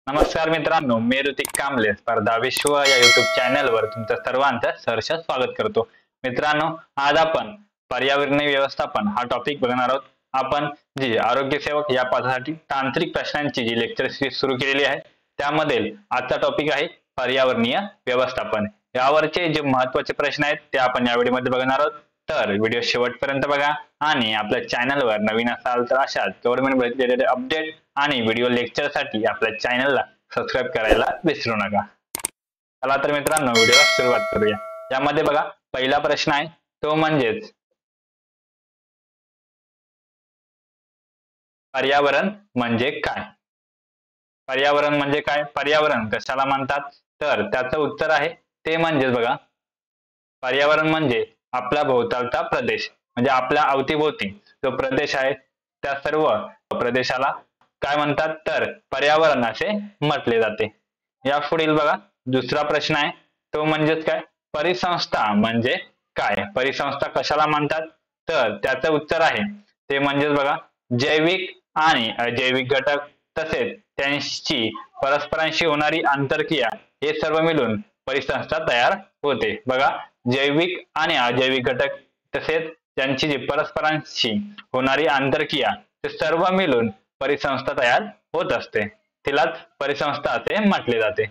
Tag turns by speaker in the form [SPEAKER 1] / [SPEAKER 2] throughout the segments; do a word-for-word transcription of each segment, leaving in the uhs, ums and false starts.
[SPEAKER 1] नमस्कार मित्रांनो, मी ऋतिक कांबळे स्पर्धा विश्व या युट्यूब चॅनलवर तुमचं सर्वांचं सहर्ष स्वागत करतो। मित्रांनो, आज आपण पर्यावरणीय व्यवस्थापन हा टॉपिक बघणार आहोत। आपण जी आरोग्य सेवक या पदासाठी तांत्रिक प्रश्नांची जी लेक्चर सीरीज सुरू केलेली आहे, त्यामध्ये आजचा टॉपिक आहे पर्यावरणीय व्यवस्थापन। यावरचे जे महत्त्वाचे प्रश्न आहेत ते आपण या व्हिडिओमध्ये बघणार आहोत। तर व्हिडिओ शेवटपर्यंत बघा आणि आपल्या चॅनलवर नवीन असाल तर अशाच गव्हर्नमेंट रिलेटेड अपडेट आणि व्हिडिओ लेक्चरसाठी आपल्या चॅनलला सबस्क्राइब करायला विसरू नका। चला तर मित्रांनो, व्हिडिओला सुरुवात करूया। यामध्ये बघा, पहिला प्रश्न आहे तो म्हणजेच पर्यावरण म्हणजे काय? पर्यावरण म्हणजे काय? पर्यावरण कशाला म्हणतात? तर त्याचं उत्तर आहे ते म्हणजेच बघा, पर्यावरण म्हणजे आपला भोवतालचा प्रदेश, म्हणजे आपल्या अवतीभोवती जो प्रदेश आहे त्या सर्व प्रदेशाला काय म्हणतात तर पर्यावरण असे म्हटले जाते। या पुढील बघा, दुसरा प्रश्न आहे तो म्हणजेच काय? परिसंस्था म्हणजे काय? परिसंस्था कशाला म्हणतात? तर त्याचं उत्तर आहे ते म्हणजेच बघा, जैविक आणि अजैविक घटक तसेच त्यांची परस्परांशी होणारी आंतरक्रिया हे सर्व मिळून परिसंस्था तयार होते। बघा, जैविक आणि अजैविक घटक तसेच त्यांची जी परस्परांशी होणारी आंतरक्रिया ते सर्व मिळून परिसंस्था तयार होत असते, तिलाच परिसंस्था असे म्हटले जाते।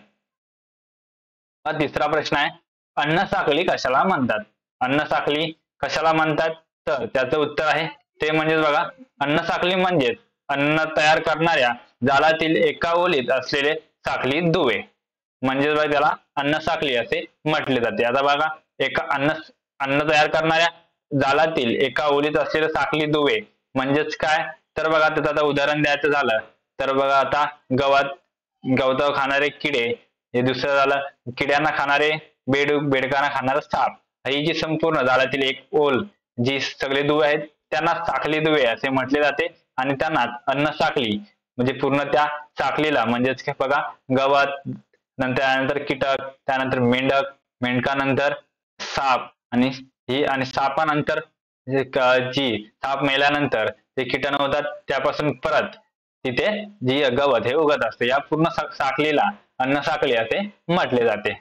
[SPEAKER 1] हा तिसरा प्रश्न आहे, अन्न साखळी कशाला म्हणतात? अन्न साखळी कशाला म्हणतात? तर त्याचं उत्तर आहे ते म्हणजेच बघा, अन्न साखळी म्हणजे अन्न तयार करणाऱ्या जाळातील एका ओलीत असलेले साखळी दुवे, म्हणजेच बघा त्याला अन्न साखळी असे म्हटले जाते। आता बघा, एका अन्न अन्न तयार करणाऱ्या जाळातील एका ओलीत असलेले साखळी दुवे म्हणजेच काय? तर बघा, त्याचं आता उदाहरण द्यायचं झालं तर बघा, आता गवत गवतावर खाणारे किडे, हे दुसरं झालं किड्यांना खाणारे बेडूक, बेडकांना खाणारा साप, ही जी संपूर्ण जाळातील एक ओल जी सगळे दुवे आहेत त्यांना साखळी दुवे असे म्हटले जाते आणि त्यांना अन्न साखळी म्हणजे पूर्ण त्या साखळीला म्हणजेच बघा, गवत नंतर त्यानंतर कीटक, त्यानंतर मेंढक, मेंढकानंतर साप आणि ही आणि सापानंतर जी साप मेल्यानंतर ते कीटाणू होतात त्यापासून परत तिथे जी गवत हे उगत असते, या पूर्ण साखळीला अन्न साखळी असे म्हटले जाते।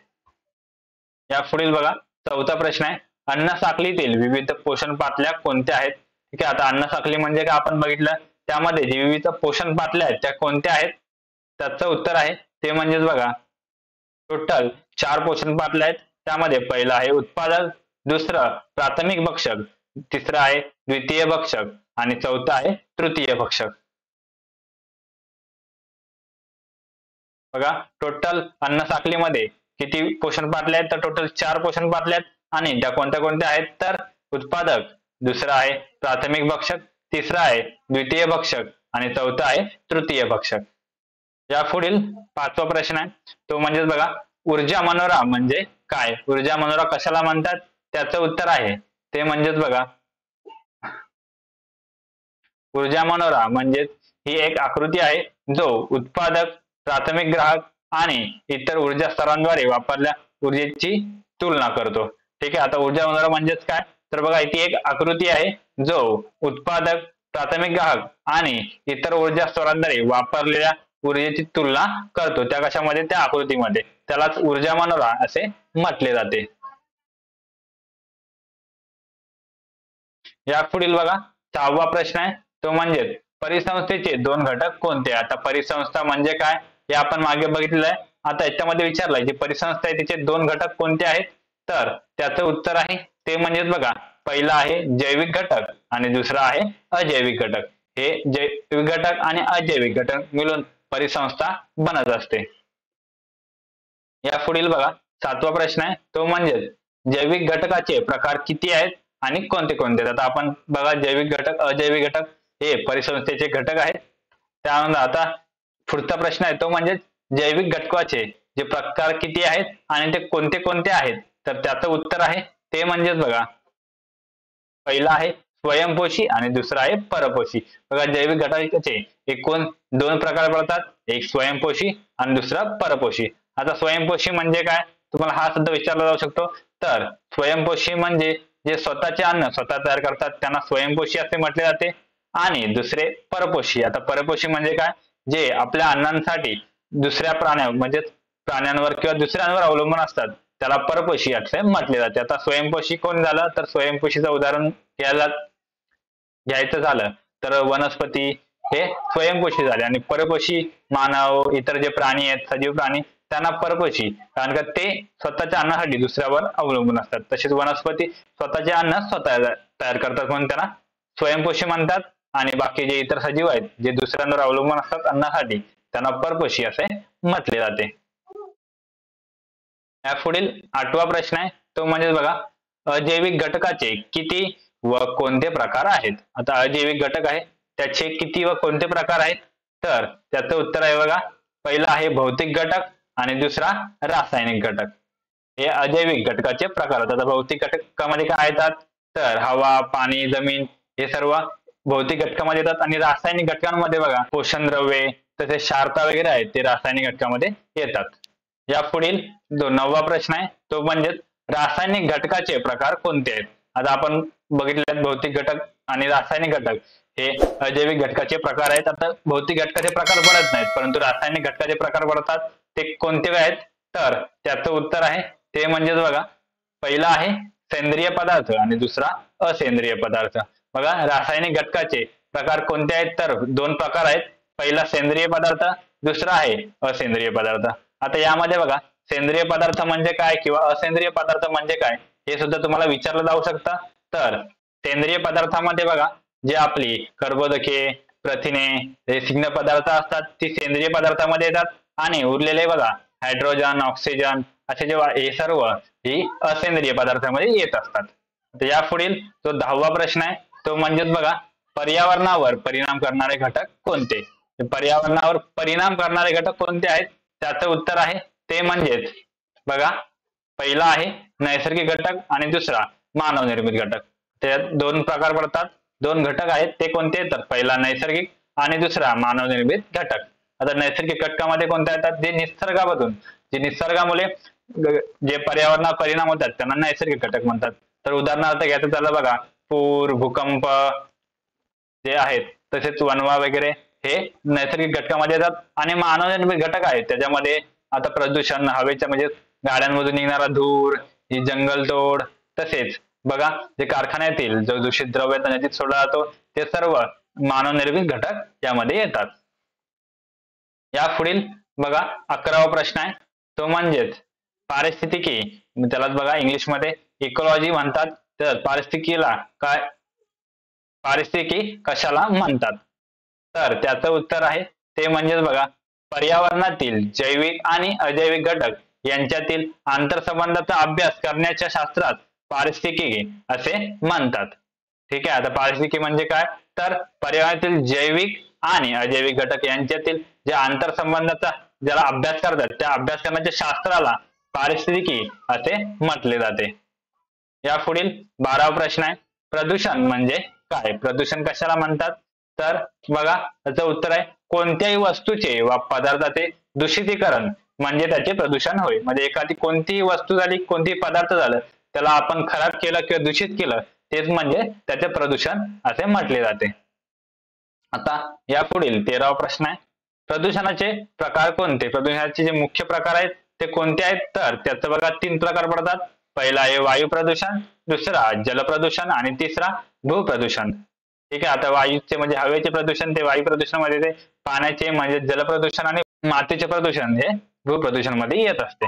[SPEAKER 1] या पुढील बघा, चौथा प्रश्न आहे, अन्न साखळीतील विविध पोषण पातळ्या कोणत्या आहेत? ठीक आहे, आता अन्न साखळी म्हणजे काय आपण बघितलं, त्यामध्ये जी विविध पोषण पातळ्या आहेत त्या कोणत्या आहेत? त्याचं उत्तर आहे ते म्हणजेच बघा, टोटल चार पोषण पातळ्या आहेत। त्यामध्ये पहिला आहे उत्पादक, दुसरं प्राथमिक भक्षक, तिसरं आहे द्वितीय भक्षक आणि चौथा आहे तृतीय भक्षक। बघा, टोटल अन्न साखळीमध्ये किती पोषण पातळ्या आहेत? तर टोटल चार पोषण पातळ्या आहेत आणि त्या कोणत्या कोणत्या आहेत? तर उत्पादक, दुसरा आहे प्राथमिक भक्षक, तिसरा आहे द्वितीय भक्षक आणि चौथा आहे तृतीय भक्षक। या पुढील पाचवा प्रश्न आहे तो म्हणजेच बघा, ऊर्जा मनोरा म्हणजे काय? ऊर्जा मनोरा कशाला म्हणतात? त्याचं उत्तर आहे ते म्हणजेच बघा, ऊर्जा मनोरा म्हणजे ही एक आकृती आहे जो उत्पादक, प्राथमिक ग्राहक आणि इतर ऊर्जा स्तरांद्वारे वापरल्या ऊर्जेची तुलना करतो। ठीक आहे, आता ऊर्जा मनोरा म्हणजेच काय? तर बघा, इथे एक आकृती आहे जो उत्पादक, प्राथमिक ग्राहक आणि इतर ऊर्जा स्तरांद्वारे वापरलेल्या ऊर्जेची तुलना करतो, त्या कशामध्ये? त्या आकृतीमध्ये, त्यालाच ऊर्जा मनोरा असे म्हटले जाते। या पुढील बघा, सहावा प्रश्न आहे तो म्हणजे परिसंस्थेचे दोन घटक कोणते? आता परिसंस्था म्हणजे काय हे आपण मागे बघितलेलं आहे, आता याच्यामध्ये विचारलंय जी परिसंस्था आहे तिचे दोन घटक कोणते आहेत? तर त्याचं उत्तर आहे ते म्हणजेच बघा, पहिला आहे जैविक घटक आणि दुसरा आहे अजैविक घटक। हे जैविक घटक आणि अजैविक घटक मिळून परिसंस्था बनत असते। या पुढील बघा, सातवा प्रश्न आहे तो म्हणजे जैविक घटकाचे प्रकार किती आहेत आणि कोणते कोणते? आता आपण बघा, जैविक घटक, अजैविक घटक हे परिसंस्थेचे घटक आहेत। त्यानंतर आता पुढचा प्रश्न आहे तो म्हणजे जैविक घटकाचे जे प्रकार किती आहेत आणि ते कोणते कोणते आहेत? तर त्याचं उत्तर आहे ते म्हणजेच बघा, पहिला आहे स्वयंपोषी आणि दुसरा आहे परपोषी। बघा, जैविक घटकाचे एकूण दोन प्रकार पडतात, एक स्वयंपोषी आणि दुसरा परपोषी। आता स्वयंपोषी म्हणजे काय तुम्हाला हा शब्द विचारला जाऊ शकतो, तर स्वयंपोषी म्हणजे जे स्वतःचे अन्न स्वतः तयार करतात त्यांना स्वयंपोषी असे म्हटले जाते आणि दुसरे परपोषी। आता परपोषी म्हणजे काय? जे आपल्या अन्नासाठी दुसऱ्या प्राण्या म्हणजे प्राण्यांवर किंवा दुसऱ्यांवर अवलंबून असतात त्याला परपोषी असे म्हटले जाते. आता स्वयंपोषी कोण झालं तर स्वयंपोषीचं उदाहरण घ्यायला घ्यायचं झालं तर वनस्पती हे स्वयंपोषी झाले आणि परपोषी मानव इतर जे प्राणी आहेत सजीव प्राणी त्यांना परपोषी, कारण का ते स्वतःच्या अन्नासाठी दुसऱ्यावर अवलंबून असतात. तसेच वनस्पती स्वतःचे अन्न स्वतः तयार करतात म्हणून त्यांना स्वयंपोषी म्हणतात आणि बाकी जे इतर सजीव आहेत जे दुसऱ्यांवर अवलंबून असतात अन्नासाठी त्यांना परपोषी असे म्हटले जाते. या पुढील आठवा प्रश्न आहे तो म्हणजे बघा अजैविक घटकाचे किती व कोणते प्रकार आहेत. आता अजैविक घटक आहे त्याचे किती व कोणते प्रकार आहेत तर त्याचं उत्तर आहे बघा पहिला आहे भौतिक घटक आणि दुसरा रासायनिक घटक. हे अजैविक घटकाचे प्रकार होतात. भौतिक घटकामध्ये काय येतात तर हवा, पाणी, जमीन हे सर्व भौतिक घटकामध्ये येतात आणि रासायनिक घटकांमध्ये बघा पोषण द्रव्ये तसेच क्षारता वगैरे आहेत ते रासायनिक घटकामध्ये येतात. या पुढील जो नववा प्रश्न आहे तो म्हणजे रासायनिक घटकाचे प्रकार कोणते आहेत. आता आपण बघितले भौतिक घटक आणि रासायनिक घटक हे अजैविक घटकाचे प्रकार आहेत. आता भौतिक घटकाचे प्रकार पडत नाहीत परंतु रासायनिक घटकाचे प्रकार पडतात. ते कोणते आहेत तर त्याचं उत्तर आहे ते म्हणजेच बघा पहिला आहे सेंद्रिय पदार्थ आणि दुसरा असेंद्रिय पदार्थ. बघा रासायनिक घटकाचे प्रकार कोणते आहेत तर दोन प्रकार आहेत. पहिला सेंद्रिय पदार्थ, दुसरा आहे असेंद्रिय पदार्थ. आता यामध्ये बघा सेंद्रिय पदार्थ म्हणजे काय किंवा असेंद्रिय पदार्थ म्हणजे काय हे सुद्धा तुम्हाला विचारलं जाऊ शकतं. तर सेंद्रिय पदार्थामध्ये बघा जे आपली कर्बोदके, प्रथिने, रेसिग्न पदार्थ असतात ती सेंद्रिय पदार्थामध्ये येतात आणि उरलेले बघा हायड्रोजन, ऑक्सिजन असे जे हे सर्व ही असेंद्रिय पदार्थामध्ये येत असतात. तर या पुढील जो दहावा प्रश्न आहे तो म्हणजेच बघा पर्यावरणावर परिणाम करणारे घटक कोणते. पर्यावरणावर परिणाम करणारे घटक कोणते आहेत त्याचं उत्तर आहे ते म्हणजेच बघा पहिला आहे नैसर्गिक घटक आणि दुसरा मानव निर्मित घटक. त्यात दोन प्रकार पडतात, दोन घटक आहेत ते कोणते तर पहिला नैसर्गिक आणि दुसरा मानव निर्मित घटक. आता नैसर्गिक घटकामध्ये कोणत्या येतात जे निसर्गामधून जे निसर्गामुळे जे पर्यावरणावर परिणाम होतात त्यांना नैसर्गिक घटक म्हणतात. तर उदाहरणार्थ घ्यायचं झालं बघा पूर, भूकंप जे आहेत तसेच वणवा वगैरे हे नैसर्गिक घटकामध्ये येतात. आणि मानव निर्मित घटक आहेत त्याच्यामध्ये आता प्रदूषण, हवेच्या म्हणजे गाड्यांमधून निघणारा धूर, ही जंगलतोड तसेच बघा जे कारखान्यातील जो दूषित द्रव्य नदीत सोडला जातो ते सर्व मानव निर्मित घटक यामध्ये येतात. या पुढील बघा अकरावा प्रश्न आहे तो म्हणजेच पारिस्थितिकी, त्यालाच बघा इंग्लिश मध्ये इकॉलॉजी म्हणतात. तर पारिस्थितिकीला काय पारिस्थितिकी कशाला म्हणतात तर त्याचं उत्तर आहे ते म्हणजेच बघा पर्यावरणातील जैविक आणि अजैविक घटक यांच्यातील आंतरसंबंधाचा अभ्यास करण्याच्या शास्त्रात पारिस्थितिकी असे म्हणतात. ठीक आहे. आता पारिस्थितिकी म्हणजे काय तर पर्यावरणातील जैविक आणि अजैविक घटक यांच्यातील जे आंतरसंबंधाचा ज्याला अभ्यास करतात त्या अभ्यास करण्याच्या शास्त्राला पारिस्थितिकी असे म्हटले जाते. या पुढील बारावा प्रश्न आहे प्रदूषण म्हणजे काय. प्रदूषण कशाला म्हणतात तर बघा त्याचं उत्तर आहे कोणत्याही वस्तूचे वा पदार्थाचे दूषितीकरण म्हणजे त्याचे प्रदूषण होय. म्हणजे एखादी कोणतीही वस्तू झाली, कोणतीही पदार्थ झालं त्याला आपण खराब केलं किंवा दूषित केलं तेच म्हणजे त्याचे प्रदूषण असे म्हटले जाते. आता या पुढील तेरावा प्रश्न आहे प्रदूषणाचे प्रकार कोणते. प्रदूषणाचे जे मुख्य प्रकार आहेत ते कोणते आहेत तर त्याचं बघा तीन प्रकार पडतात. पहिला आहे वायू प्रदूषण, दुसरा जल प्रदूषण आणि तिसरा भू प्रदूषण. ठीक आहे. आता वायूचे म्हणजे हवेचे प्रदूषण ते वायू प्रदूषणामध्ये येते, पाण्याचे म्हणजे जल प्रदूषण आणि मातीचे प्रदूषण हे भू प्रदूषण मध्ये येत असते.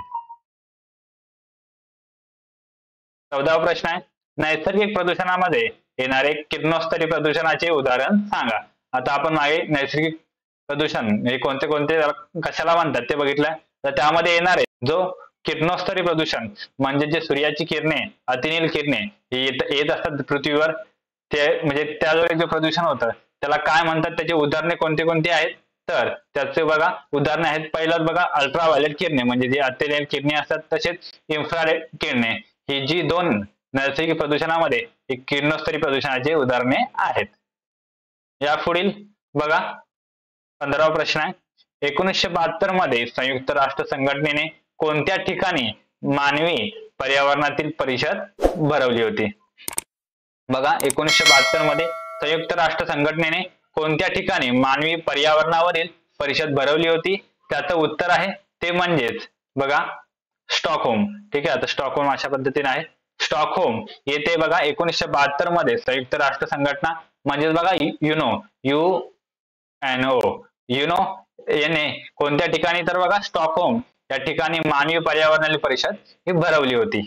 [SPEAKER 1] चौदावा प्रश्न आहे नैसर्गिक प्रदूषणामध्ये येणारे किरणोत्सर्गी प्रदूषणाचे उदाहरण सांगा. आता आपण मागे नैसर्गिक प्रदूषण हे कोणते कोणते कशाला म्हणतात ते बघितलं. तर त्यामध्ये येणारे जो किरणोत्सर्गी प्रदूषण म्हणजे जे सूर्याची किरणे, अतिनील किरणे येत येत असतात पृथ्वीवर ते म्हणजे त्याद्वारे जे प्रदूषण होतं त्याला काय म्हणतात त्याची उदाहरणे कोणती कोणती आहेत तर त्याचे बघा उदाहरणे आहेत. पहिलं बघा अल्ट्राव्हायोलेट किरणे म्हणजे जे अतिनील किरणे असतात तसेच इन्फ्रारेड किरणे ही जी दोन नैसर्गिक प्रदूषणामध्ये एक किरणोत्सर्गी प्रदूषणाचे उदाहरणे आहेत. या पुढील बघा पंधरावा प्रश्न आहे एकोणीसशे बहात्तर मध्ये संयुक्त राष्ट्र संघटनेने कोणत्या ठिकाणी मानवी पर्यावरणातील परिषद भरवली होती. बघा एकोणीसशे बहात्तर मध्ये संयुक्त राष्ट्र संघटनेने कोणत्या ठिकाणी मानवी पर्यावरणावरील परिषद भरवली होती त्याचं उत्तर आहे ते म्हणजेच बघा स्टॉकहोम. ठीक आहे, आता स्टॉकहोम अशा पद्धतीने आहे. स्टॉकहोम येथे बघा एकोणीसशे बहात्तर मध्ये संयुक्त राष्ट्र संघटना म्हणजेच बघा UNO U N O UNO याने कोणत्या ठिकाणी तर बघा स्टॉकहोम या ठिकाणी मानवी पर्यावरणाची परिषद ही भरवली होती.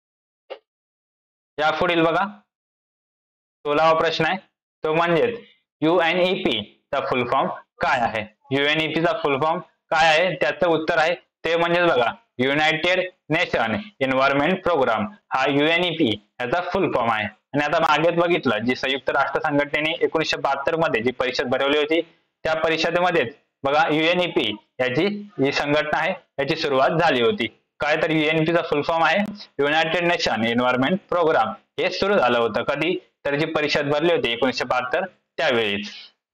[SPEAKER 1] या पुढील बघा सोळावा प्रश्न आहे तो म्हणजेच युएनईपी चा फुल फॉर्म काय आहे. युएनईपी चा फुल फॉर्म काय आहे त्याचं उत्तर आहे ते म्हणजेच बघा युनायटेड नेशन एन्व्हायरमेंट प्रोग्राम. हा युएनईपी याचा फुल फॉर्म आहे. आणि आता मागेच बघितलं जी संयुक्त राष्ट्र संघटनेने एकोणीसशे बहात्तर मध्ये जी परिषद भरवली होती त्या परिषदेमध्येच बघा युएनईपी याची जी संघटना आहे याची सुरुवात झाली होती. काय तर युएनईपी चा फुल फॉर्म आहे युनायटेड नेशन एन्व्हायरमेंट प्रोग्राम. हे सुरू झालं होतं कधी तर जी परिषद भरली होती एकोणीसशे बहात्तर त्यावेळीच.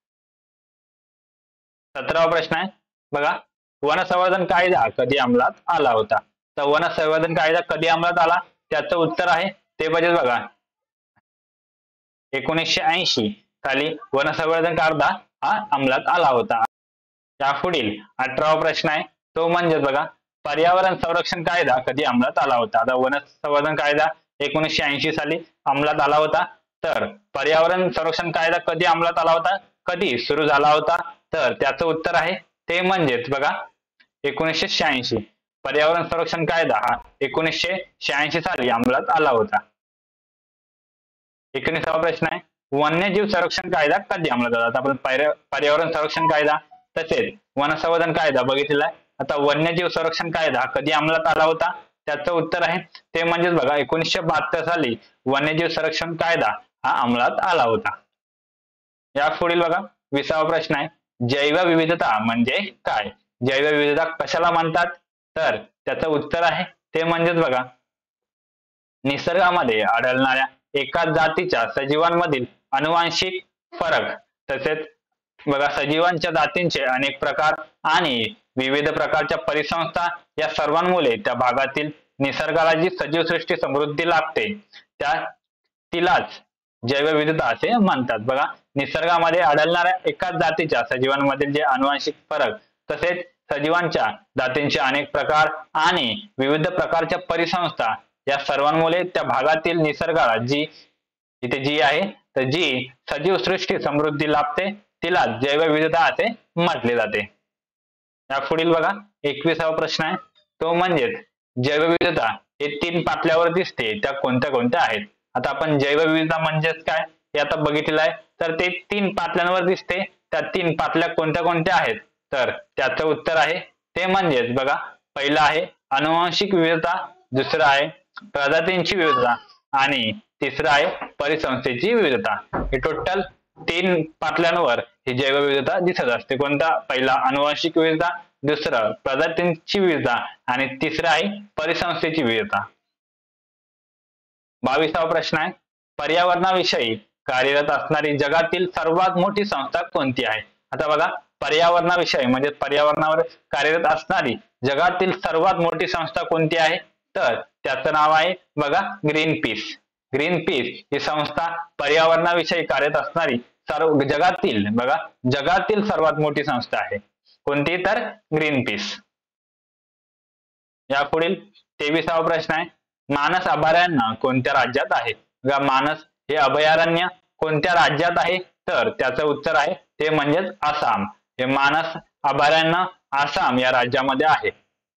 [SPEAKER 1] सतरावा प्रश्न आहे बघा वन संवर्धन कायदा कधी अंमलात आला होता. तर वन संवर्धन कायदा कधी अंमलात आला त्याचं उत्तर आहे ते म्हणजे बघा एकोणीसशे ऐंशी साली वन संवर्धन कायदा हा अंमलात आला होता. या पुढील अठरावा प्रश्न आहे तो म्हणजे बघा पर्यावरण संरक्षण कायदा कधी अंमलात आला होता. आता वन संवर्धन कायदा एकोणीसशे ऐंशी साली अंमलात आला होता. तर पर्यावरण संरक्षण कायदा कधी अंमलात आला होता, कधी सुरू झाला होता, तर त्याचं उत्तर आहे ते म्हणजेच बघा एकोणीसशे शहाऐंशी. पर्यावरण संरक्षण कायदा हा एकोणीसशे शहाऐंशी साली अंमलात आला होता. एकोणीसावा प्रश्न आहे वन्यजीव संरक्षण कायदा कधी अंमलात आला. आपण पर्यावरण संरक्षण कायदा तसेच वन संवर्धन कायदा बघितलेला आहे. आता वन्यजीव संरक्षण कायदा कधी अंमलात आला होता त्याचं उत्तर आहे ते म्हणजेच बघा एकोणीसशे बहात्तर साली वन्यजीव संरक्षण कायदा हा अंमलात आला होता. या पुढील बघा विसावा प्रश्न आहे जैवविविधता म्हणजे काय. जैवविविधता कशाला म्हणतात तर त्याचं उत्तर आहे ते म्हणजेच बघा निसर्गामध्ये आढळणाऱ्या एकाच जातीच्या सजीवांमधील अनुवांशिक फरक तसेच बघा सजीवांच्या जातींचे अनेक प्रकार आणि विविध प्रकारच्या परिसंस्था या सर्वांमुळे त्या भागातील निसर्गाला जी सजीवसृष्टी समृद्धी लाभते त्या तिलाच जैवविविधता असे म्हणतात. बघा निसर्गामध्ये आढळणाऱ्या एकाच जातीच्या सजीवांमधील जे अनुवांशिक फरक तसेच सजीवांच्या जातींचे अनेक प्रकार आणि विविध प्रकारच्या परिसंस्था या सर्वांमुळे त्या भागातील निसर्गाला जी इथे जी आहे तर जी सजीव सृष्टी समृद्धी लाभते तिला जैवविविधता असे म्हटले जाते. या पुढील बघा एकविसावा प्रश्न आहे तो म्हणजेच जैवविविधता हे तीन पातळ्यावर दिसते त्या कोणत्या कोणत्या आहेत. आता आपण जैवविविधता म्हणजेच काय हे आता बघितलेलं आहे तर ते तीन पातळ्यांवर दिसते. त्या तीन पातळ्या कोणत्या कोणत्या आहेत तर त्याचं उत्तर आहे ते म्हणजेच बघा पहिला आहे अनुवांशिक विविधता, दुसरा आहे प्रजातींची विविधता आणि तिसरा आहे परिसंस्थेची विविधता. हे टोटल तीन पातळ्यांवर ही जैवविविधता दिसत असते. कोणता पहिला अनुवांशिक विविधता, दुसरं प्रजातींची विविधता आणि तिसरा आहे परिसंस्थेची विविधता. बावीसावा प्रश्न आहे पर्यावरणाविषयी कार्यरत असणारी जगातील सर्वात मोठी संस्था कोणती आहे. आता बघा पर्यावरणाविषयी म्हणजे पर्यावरणावर कार्यरत असणारी जगातील सर्वात मोठी संस्था कोणती आहे तर त्याचं नाव आहे बघा ग्रीन पीस. ग्रीन पीस ही संस्था पर्यावरणाविषयी कार्यरत असणारी सर्व जगातील बघा जगातील सर्वात मोठी संस्था आहे. कोणती तर ग्रीन पीस. या पुढील तेविसावा प्रश्न आहे मानस अभयारण्य कोणत्या राज्यात आहे. बघा मानस हे अभयारण्य कोणत्या राज्यात आहे तर त्याचं उत्तर आहे ते म्हणजेच आसाम. हे मानस अभयारण्य आसाम या राज्यामध्ये आहे.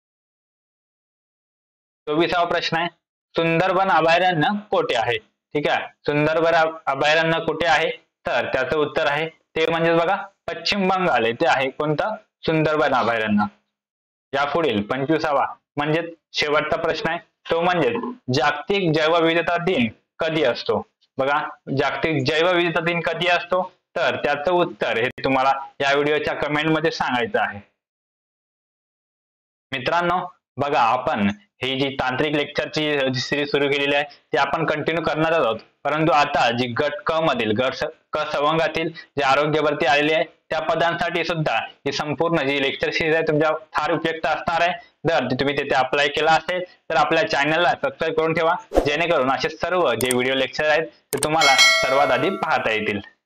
[SPEAKER 1] चोवीसावा प्रश्न आहे सुंदरबन अभयारण्य कुठे आहे. ठीक आहे सुंदरबन अभयारण्य कुठे आहे तर त्याचं उत्तर आहे ते म्हणजेच बघा पश्चिम बंगाल येथे आहे. कोणतं सुंदरबन अभयारण्य. या पुढील पंचवीसावा म्हणजे शेवटचा प्रश्न आहे तो म्हणजे जागतिक जैवविविधता दिन कधी असतो. बघा जागतिक जैवविविधता दिन कधी असतो तर त्याचं उत्तर हे तुम्हाला या व्हिडिओच्या कमेंट मध्ये सांगायचं आहे. मित्रांनो बघा आपण ही जी तांत्रिक लेक्चरची सिरीज सुरू केलेली आहे ती आपण कंटिन्यू करणार आहोत. परंतु आता जी गट क मधील गट क संवर्गातील जे आरोग्य भरती आलेली आहे त्या पदांसाठी सुद्धा ही संपूर्ण जी लेक्चर सिरीज आहे तुमच्या फार उपयुक्त असणार आहे. जर तुम्ही तिथे अप्लाय केला असेल तर आपल्या चॅनलला सबस्क्राईब करून ठेवा जेणेकरून असे सर्व जे व्हिडिओ लेक्चर आहेत ते तुम्हाला सर्वात आधी पाहता येतील.